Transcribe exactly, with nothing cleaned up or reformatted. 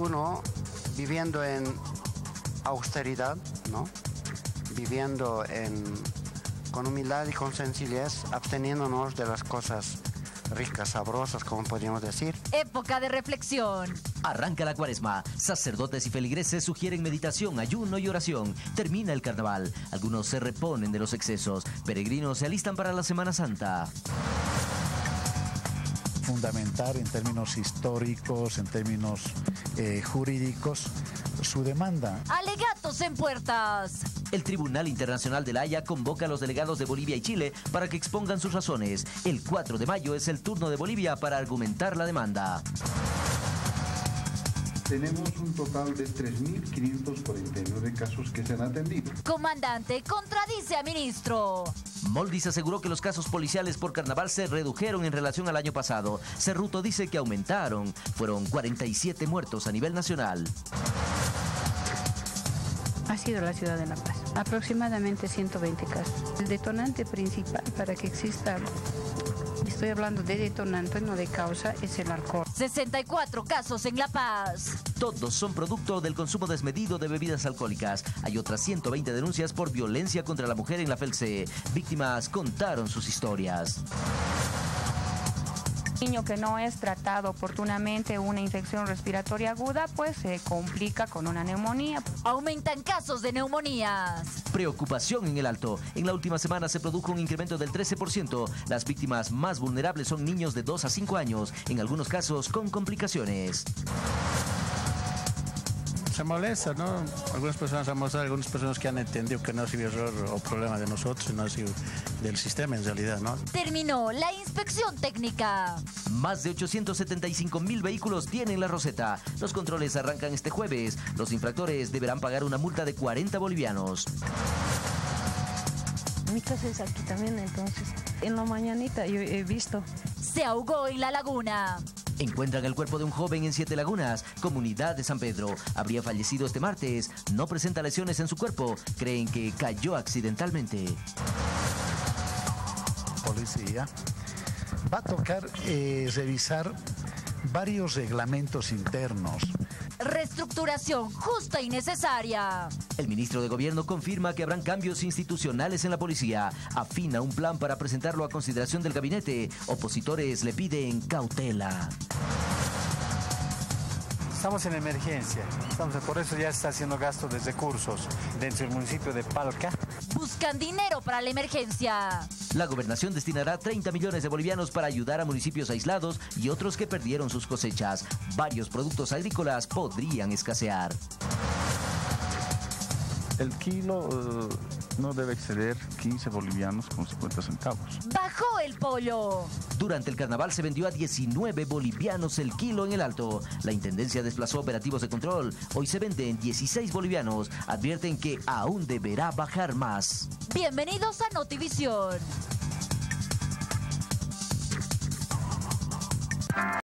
uno viviendo en austeridad, ¿no? Viviendo en, con humildad y con sencillez, absteniéndonos de las cosas ricas, sabrosas, como podríamos decir. Época de reflexión. Arranca la cuaresma. Sacerdotes y feligreses sugieren meditación, ayuno y oración. Termina el carnaval. Algunos se reponen de los excesos. Peregrinos se alistan para la Semana Santa. Fundamentar en términos históricos, en términos eh, jurídicos, su demanda. Alegatos en puertas. El Tribunal Internacional de La Haya convoca a los delegados de Bolivia y Chile para que expongan sus razones. El cuatro de mayo es el turno de Bolivia para argumentar la demanda. Tenemos un total de tres mil quinientos cuarenta y nueve casos que se han atendido. Comandante contradice a ministro. Moldis aseguró que los casos policiales por carnaval se redujeron en relación al año pasado. Cerruto dice que aumentaron. Fueron cuarenta y siete muertos a nivel nacional. Ha sido la ciudad de La Paz, aproximadamente ciento veinte casos. El detonante principal para que exista, estoy hablando de detonante, no de causa, es el alcohol. sesenta y cuatro casos en La Paz. Todos son producto del consumo desmedido de bebidas alcohólicas. Hay otras ciento veinte denuncias por violencia contra la mujer en la FELCE. Víctimas contaron sus historias. Niño que no es tratado oportunamente una infección respiratoria aguda, pues se complica con una neumonía. Aumentan casos de neumonías. Preocupación en el Alto. En la última semana se produjo un incremento del trece por ciento. Las víctimas más vulnerables son niños de dos a cinco años, en algunos casos con complicaciones. Se molesta, ¿no? Algunas personas han mostrado, algunas personas que han entendido que no ha sido error o problema de nosotros, sino ha sido del sistema en realidad, ¿no? Terminó la inspección técnica. Más de ochocientos setenta y cinco mil vehículos tienen la roseta. Los controles arrancan este jueves. Los infractores deberán pagar una multa de cuarenta bolivianos. Mi casa es aquí también, entonces. En la mañanita yo he visto. Se ahogó en la laguna. Encuentran el cuerpo de un joven en Siete Lagunas, comunidad de San Pedro. Habría fallecido este martes. No presenta lesiones en su cuerpo. Creen que cayó accidentalmente. Policía va a tocar eh, revisar varios reglamentos internos. Reestructuración justa y necesaria. El ministro de Gobierno confirma que habrán cambios institucionales en la policía. Afina un plan para presentarlo a consideración del gabinete. Opositores le piden cautela. Estamos en emergencia, Estamos, por eso ya se está haciendo gasto de recursos dentro del municipio de Palca. Buscan dinero para la emergencia. La gobernación destinará treinta millones de bolivianos para ayudar a municipios aislados y otros que perdieron sus cosechas. Varios productos agrícolas podrían escasear. El kilo uh, no debe exceder quince bolivianos con cincuenta centavos. Bajó el pollo. Durante el carnaval se vendió a diecinueve bolivianos el kilo en el Alto. La Intendencia desplazó operativos de control. Hoy se vende en dieciséis bolivianos. Advierten que aún deberá bajar más. Bienvenidos a Notivisión.